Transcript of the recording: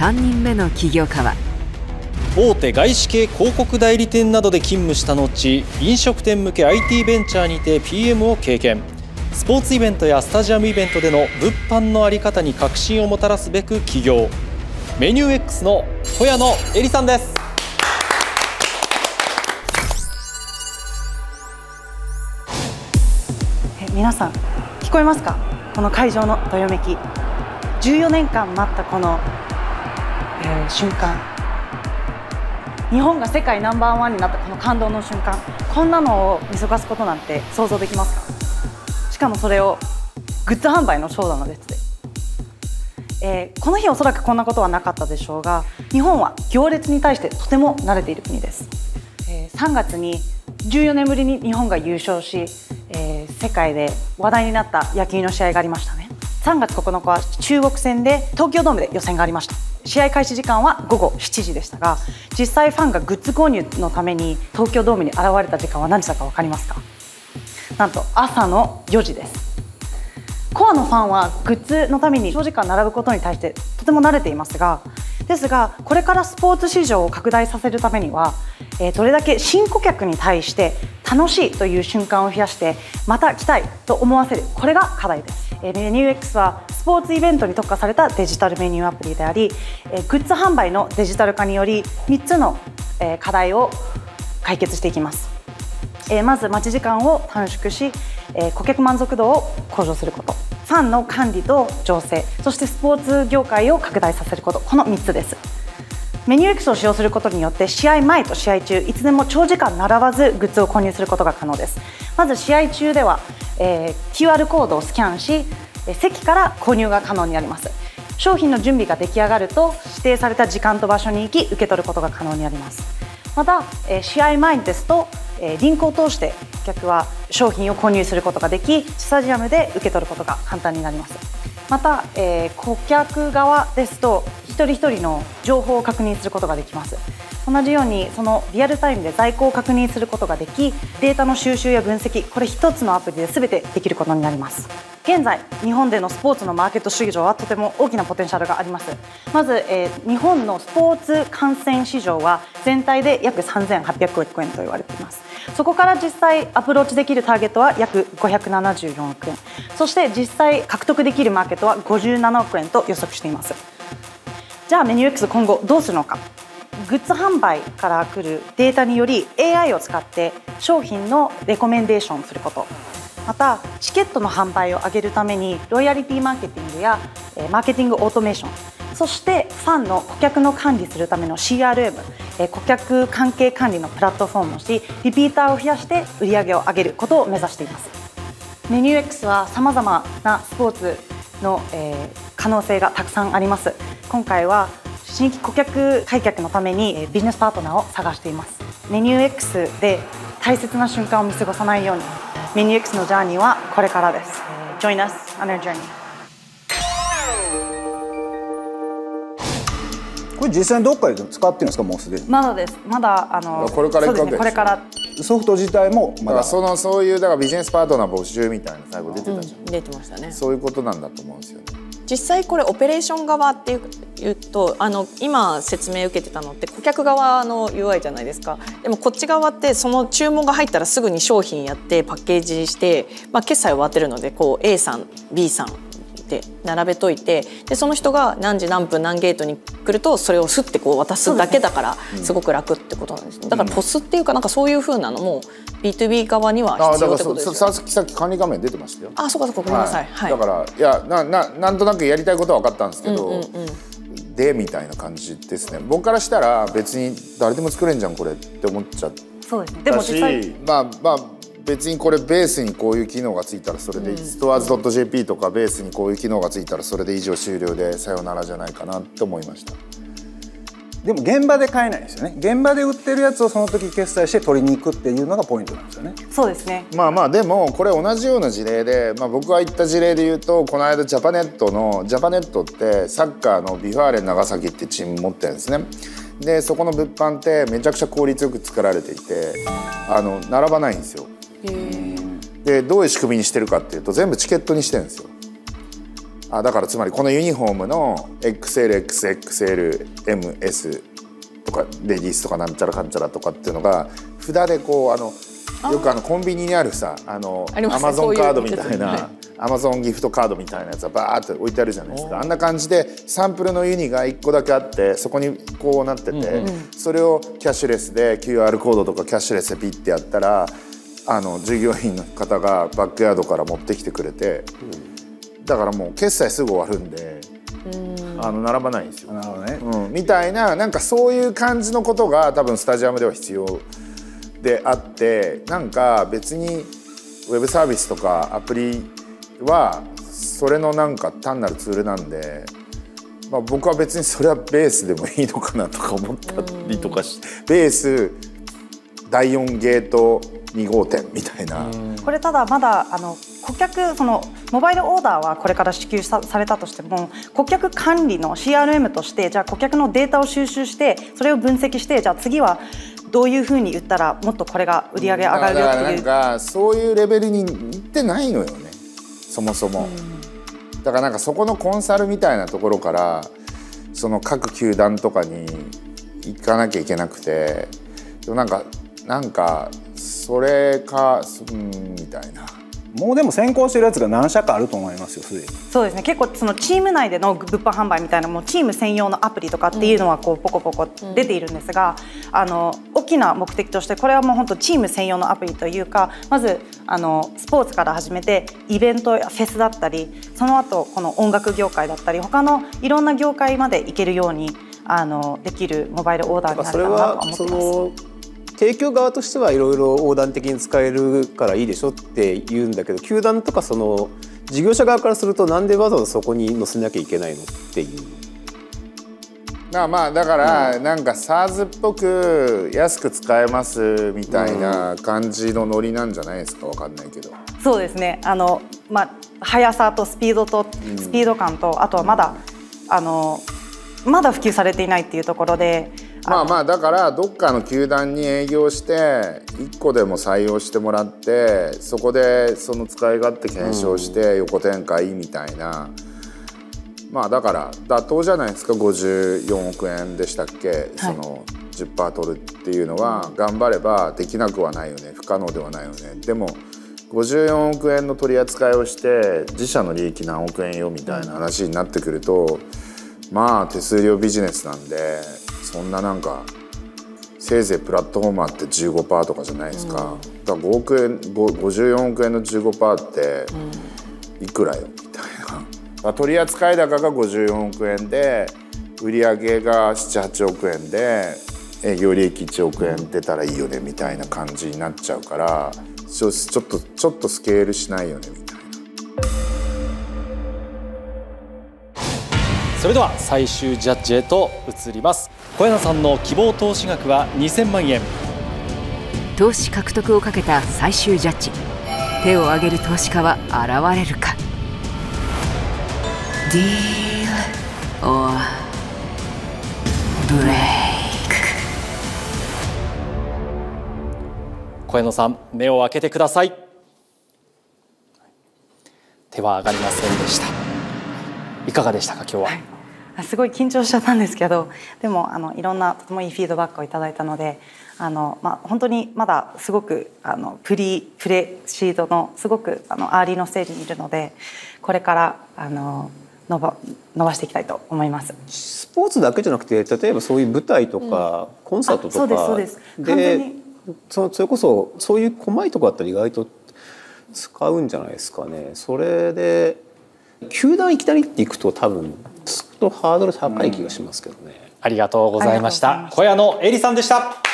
3人目の起業家は、 大手外資系広告代理店などで勤務した後、飲食店向け IT ベンチャーにて PM を経験。スポーツイベントやスタジアムイベントでの物販の在り方に革新をもたらすべく起業。メニュー X の小谷野恵里さんです。 皆さん聞こえますか？この会場のどよめき。14年間待ったこの、瞬間。日本が世界ナンバーワンになったこの感動の瞬間、こんなのを見過ごすことなんて想像できますか？しかもそれをグッズ販売の長蛇の列で、この日おそらくこんなことはなかったでしょうが、日本は行列に対してとても慣れている国です。3月に14年ぶりに日本が優勝し、世界で話題になった野球の試合がありましたね。3月9日は中国戦で東京ドームで予選がありました。試合開始時間は午後7時でしたが、実際ファンがグッズ購入のために東京ドームに現れた時間は何時だか分かりますか？なんと朝の4時です。コアのファンはグッズのために長時間並ぶことに対してとても慣れていますが、これからスポーツ市場を拡大させるためには、どれだけ新顧客に対して楽しいという瞬間を増やしてまた来たいと思わせる、これが課題です。メニュー X はスポーツイベントに特化されたデジタルメニューアプリであり、グッズ販売のデジタル化により3つの課題を解決していきます。まず待ち時間を短縮し、顧客満足度を向上すること、ファンの管理と醸成、そしてスポーツ業界を拡大させること、この3つです。メニュー X を使用することによって試合前と試合中いつでも長時間並ばずグッズを購入することが可能です。まず試合中では、QR コードをスキャンし、席から購入が可能になります。商品の準備が出来上がると指定された時間と場所に行き受け取ることが可能になります。また、試合前ですとリンクを通して顧客は商品を購入することができ、スタジアムで受け取ることが簡単になります。また、顧客側ですと一人一人の情報を確認することができます。同じようにそのリアルタイムで在庫を確認することができ、データの収集や分析、これ一つのアプリで全てできることになります。現在日本でのスポーツのマーケット市場はとても大きなポテンシャルがあります。まず、日本のスポーツ観戦市場は全体で約3800億円と言われています。そこから実際アプローチできるターゲットは約574億円、そして実際獲得できるマーケットは57億円と予測しています。じゃあメニュー X 今後どうするのか。グッズ販売から来るデータにより AI を使って商品のレコメンデーションをすること、またチケットの販売を上げるためにロイヤリティマーケティングやマーケティングオートメーション、そしてファンの顧客の管理するための CRM、顧客関係管理のプラットフォームをし、リピーターを増やして売り上げを上げることを目指しています。メニュー X はさまざまなスポーツの、可能性がたくさんあります。今回は新規顧客開拓のためにビジネスパートナーを探しています。メニュー X で大切な瞬間を見過ごさないように、メニュー X のジャーニーはこれからです。Join us on our journey。 これ実際にどっかで使ってるんですか？もうすでに。 まだです。まだこれから行くわけですよ。 そうですね、これから。 ソフト自体もまだそういうだからビジネスパートナー募集みたいな最後出てたじゃん、 出てましたね。 そういうことなんだと思うんですよね。 実際これオペレーション側っていうと今説明受けてたのって顧客側の UI じゃないですか。でもこっち側ってその注文が入ったらすぐに商品やってパッケージして、決済終わってるのでこう A さん B さんって並べといて、でその人が何時何分何ゲートに来るとそれをスッてこう渡すだけだからすごく楽ってことなんです。だからポスっていうかなんかそういう風なのも B2B 側には必要ってことですよね。 さっき管理画面出てましたよ。 そうかごめんなさい。 だからいやなんとなくやりたいことは分かったんですけど、でみたいな感じですね。僕からしたら別に誰でも作れんじゃんこれって思っちゃった。 そうですね。でも実際別にこれベースにこういう機能がついたらそれで、ストアーズ .jp とかベースにこういう機能がついたらそれで以上終了でさよならじゃないかなって思いました。 でも現場で買えないですよね。現場で売ってるやつをその時決済して取りに行くっていうのがポイントなんですよね。 そうですね。 でもこれ同じような事例で、僕が言った事例で言うとこの間ジャパネットってサッカーのビファーレン長崎ってチーム持ってるんですね。でそこの物販ってめちゃくちゃ効率よく作られていて並ばないんですよ。でどういう仕組みにしてるかっていうと全部チケットにしてるんですよ。 だからつまりこのユニフォームの XLXXLMS とかレディースとかなんちゃらかんちゃらとかっていうのが札でこうよくコンビニにあるさアマゾンカードみたいなアマゾンギフトカードみたいなやつがバーって置いてあるじゃないですか。あんな感じでサンプルのユニが1個だけあってそこにこうなってて、それをキャッシュレスで QR コードとかキャッシュレスでピッてやったら従業員の方がバックヤードから持ってきてくれて、だからもう決済すぐ終わるんで並ばないんですよ。 なるほどね。 みたいななんかそういう感じのことが多分スタジアムでは必要であって、なんか別にウェブサービスとかアプリはそれのなんか単なるツールなんで、僕は別にそれはベースでもいいのかなとか思ったりとかして、ベース第4ゲート2号店みたいな。 これただまだ顧客モバイルオーダーはこれから支給されたとしても、顧客管理の CRM としてじゃあ顧客のデータを収集してそれを分析して、じゃあ次はどういうふうに言ったらもっとこれが売り上げ上がるよっていう、 なんかそういうレベルにいってないのよね、そもそも。だからなんかそこのコンサルみたいなところからその各球団とかに行かなきゃいけなくて、でもなんかそれかみたいな。 もうでも先行してるやつが何社かあると思いますよ、すでに。 そうですね、結構そのチーム内での物販販売みたいなもうチーム専用のアプリとかっていうのはこうポコポコ出ているんですが、大きな目的としてこれはもう本当チーム専用のアプリというか、まずスポーツから始めてイベントやフェスだったり、その後この音楽業界だったり他のいろんな業界まで行けるようにできるモバイルオーダーになるかなとは思ってます。 提供側としてはいろいろ横断的に使えるからいいでしょって言うんだけど、球団とかその事業者側からするとなんでわざわざそこに載せなきゃいけないのっていう。 だからなんか SaaS っぽく安く使えますみたいな感じのノリなんじゃないですか、わかんないけど。 そうですね、速さとスピード感と、あとはまだ普及されていないっていうところで。 だからどっかの球団に営業して1個でも採用してもらって、そこでその使い勝手検証して横展開みたいな、だから妥当じゃないですか。54億円でしたっけ、その 10% 取るっていうのは頑張ればできなくはないよね、不可能ではないよね。でも54億円の取り扱いをして自社の利益何億円よみたいな話になってくると、手数料ビジネスなんで、そんななんかせいぜいプラットフォーマーって 15% とかじゃないですか。だから54億円の 15% っていくらよみたいな。取扱高が54億円で売上が7、8億円で営業利益1億円出たらいいよねみたいな感じになっちゃうから、ちょっとスケールしないよねみたいな。 それでは最終ジャッジへと移ります。小柳さんの希望投資額は2000万円。 投資獲得をかけた最終ジャッジ、手を挙げる投資家は現れるか。ディール or ブレイク。 小柳さん、目を開けてください。手は上がりませんでした。いかがでしたか、今日は。 すごい緊張しちゃったんですけど、でもいろんなとてもいいフィードバックをいただいたので、本当にまだすごくプレシードのすごくアーリーのステージにいるので、これから伸ばしていきたいと思います。 スポーツだけじゃなくて、例えばそういう舞台とか、コンサートとかそうです完全にそれこそそういう細いとこだったら意外と使うんじゃないですかね。それで球団いきなりっていくと多分ずっとハードル高い気がしますけどね。 ありがとうございました。小谷野恵里さんでした。